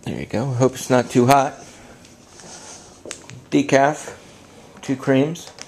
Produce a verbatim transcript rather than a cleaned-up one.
There you go. Hope it's not too hot. Decaf, two creams.